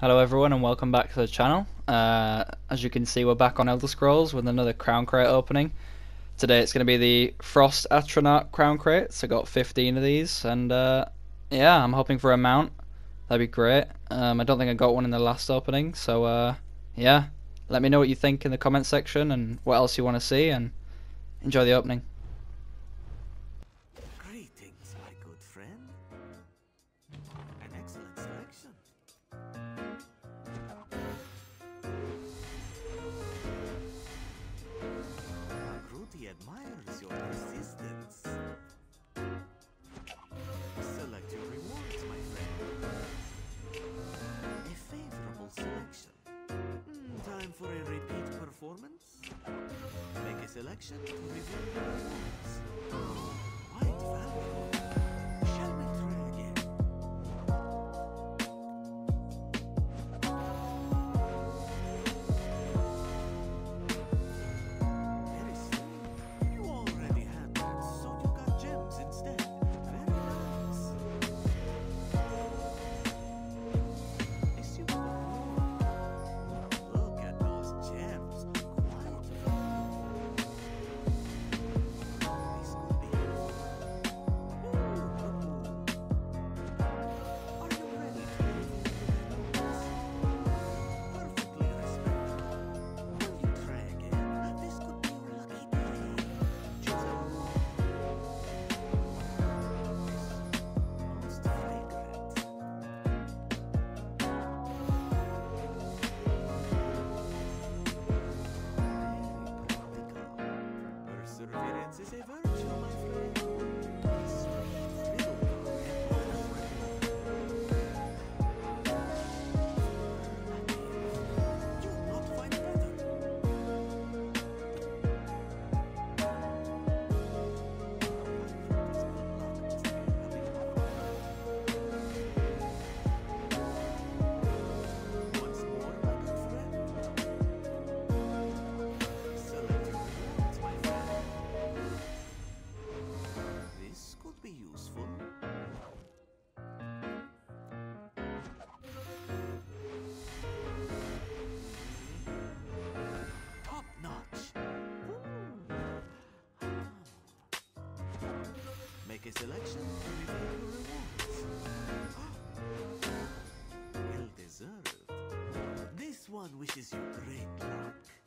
Hello everyone and welcome back to the channel. As you can see, we're back on Elder Scrolls with another crown crate opening. Today it's going to be the Frost Atronach crown crates. I got 15 of these and yeah, I'm hoping for a mount. That'd be great. I don't think I got one in the last opening, so yeah. Let me know what you think in the comment section and what else you want to see, and enjoy the opening. Greetings, my good friend. An excellent selection. Grootty admires your persistence. Select your rewards, my friend. A favorable selection. Time for a repeat performance? Make a selection to reveal your rewards. Quite valuable. Shall we try again? Very silly. You already had that, so you got gems instead. Very nice. A super reward. Look at those gems. Quite valuable. This could be useful. Are you ready to review the rewards? Perfectly respectable. Will you try again? This could be your lucky day. Choose a reward. Most fragrant. Very practical. Perseverance is a virtue, my friend. This riddle you'll not find better. Once more, my good friend. Select your rewards, my friend. This could be useful. Top notch. Make a selection to reveal your rewards. Well deserved. This one wishes you great luck.